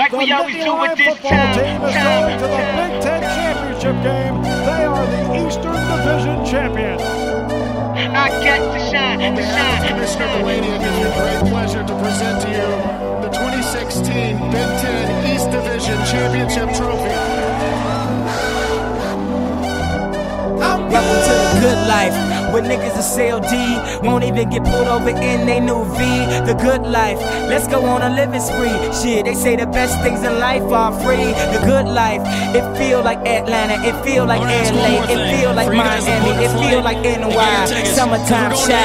like we always do with this football team is going to the Big Ten championship game. They are the Eastern Division champions. I got to shine, to shine. Commissioner Delaney, it gives me great pleasure to present to you the 2016 Big Ten East Division Championship Trophy. Welcome to the good life, where niggas are CLD, won't even get pulled over in they new V. The good life, let's go on a living spree. Shit, they say the best things in life are free. The good life, it feel like Atlanta, it feel like LA, it feel like Miami, it feel like NY, summertime shy.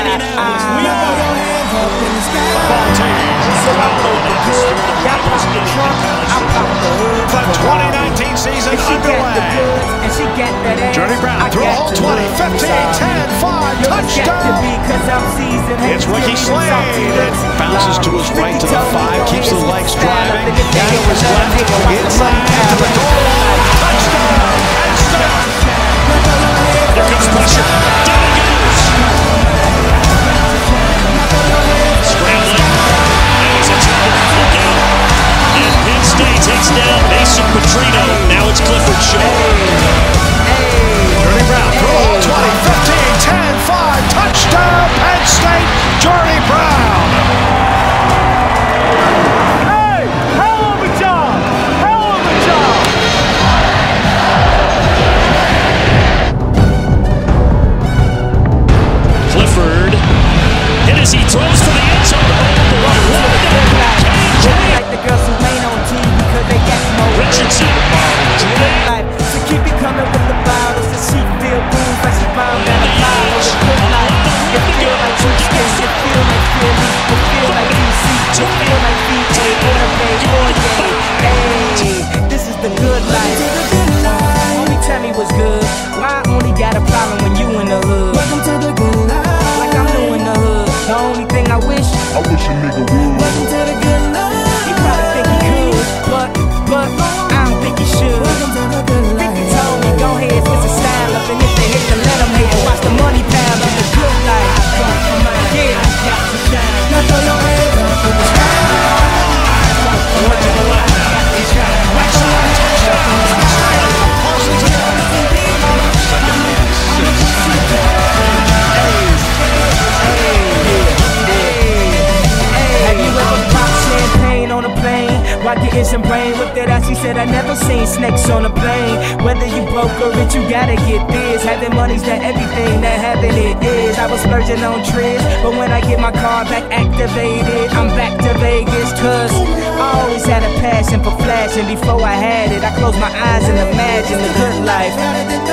The 2019 season underway. Journey Brown through all 20, 15, 10, 5, touchdown. It's Ricky Slade. It bounces to his right to the 5, keeps the legs driving. Down to his left, inside to the goal. Touchdown. Here comes pressure. Down he goes. Scrambling. Now he's in trouble. Look out. And Penn State takes down Mason Petrino. Now it's Clifford's show. Journey Brown through all 20, 15, 10, 5, touchdown, Penn State, Journey Brown. Hey, hell of a job, hell of a job. Clifford hit as he throws for the end zone. Like the girls who ain't on TV because they got no Richardson. So keep it coming with the bottles. The sheep feel booze like she bound down the bottle. The good life, it feel like Houston, it feel like Philly, it feel like DC, it feel like BA, or hey, this is the good life. Homie, tell me what's good. Why I only got a problem when you in the hood? Welcome to the good life. Like I'm new in the hood. The only thing I wish I wish a nigga would. welcome to the good life. He probably think he could, but I don't think he should. Welcome to the good life. Think he told me, go ahead, put the style up, and if they hate to let them hate and watch the money pile up. The good life. Yeah. Now throw your hands up in the sky. Have you ever popped champagne on a plane? While getting some brain with that ass, she said I never seen snakes on a plane. Whether you broke or rich, you gotta get this. Having money's not everything that having it is. I was splurging on trips, but when I get my car back activated, I'm back to Vegas. Cause I always had a passion for flashing. Before I had it, I closed my eyes and imagined the good life.